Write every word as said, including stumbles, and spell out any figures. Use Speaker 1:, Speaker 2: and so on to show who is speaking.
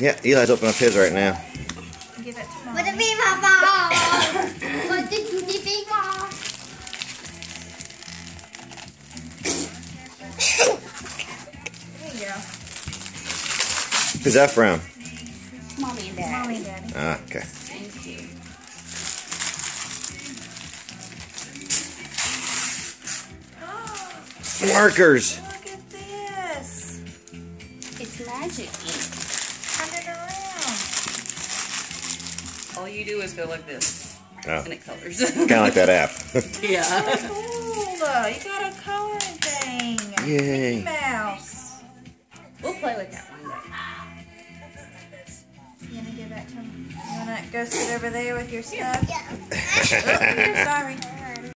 Speaker 1: Yeah, Eli's opening up his right now.
Speaker 2: Give it to Mom.
Speaker 3: What the big ball? What the goody big ball?
Speaker 2: There you go.
Speaker 1: Who's that from?
Speaker 3: Mommy and Daddy.
Speaker 2: Mommy and Daddy.
Speaker 1: Ah, okay.
Speaker 3: Thank you.
Speaker 1: Markers.
Speaker 2: Look at this.
Speaker 3: It's magic ink.
Speaker 2: Turn it around.
Speaker 4: All you do is go like this,
Speaker 1: Oh,
Speaker 4: and it colors.
Speaker 1: kind of like that app.
Speaker 4: Yeah.
Speaker 2: Cool. You got a coloring thing.
Speaker 1: Yay.
Speaker 2: Mickey Mouse.
Speaker 3: We'll play with that one day.
Speaker 2: You gonna give that to me? You wanna go sit over there with your stuff?
Speaker 3: Yeah.
Speaker 2: Oh, here, sorry.